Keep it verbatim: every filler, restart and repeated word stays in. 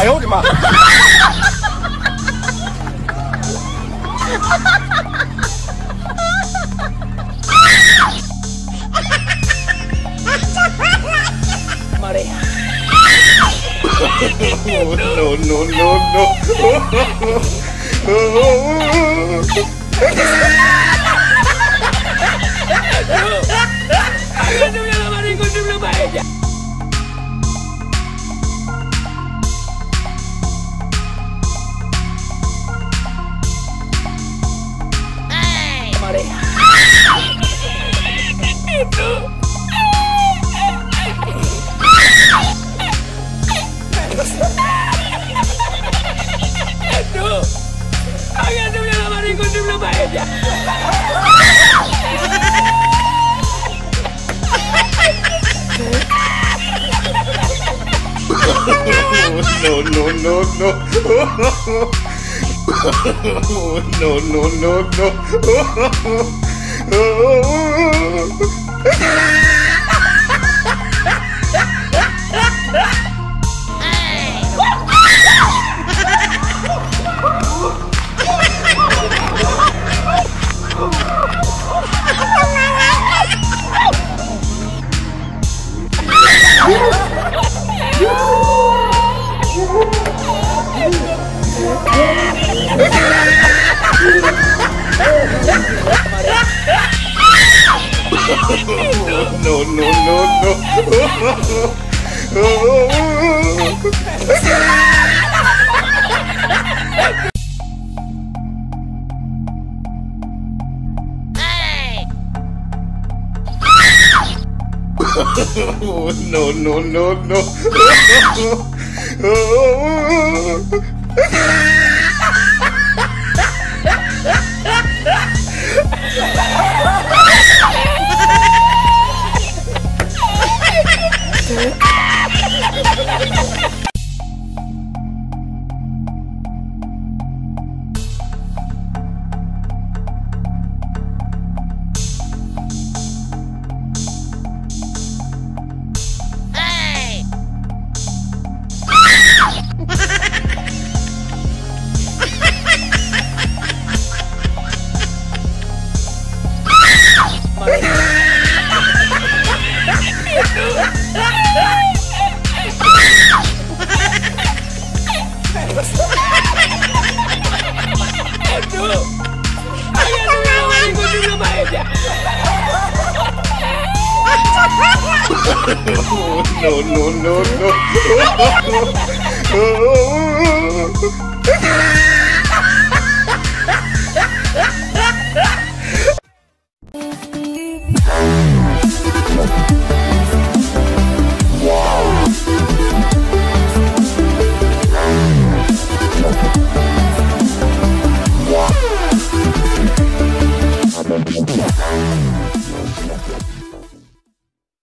哎呦我的妈！Mari. Oh, no, no, no, no. Aku sudah lamariku sebelum baiknya. Hey, mari. Itu. Aduh, aku sudah lamariku sebelum baiknya. No, no, no, no. No, no, no, no. No, no, no, no. Hey. No, no, no, no. Aduh, aku sudah lamariku sebelum baiknya. No, no, no, no.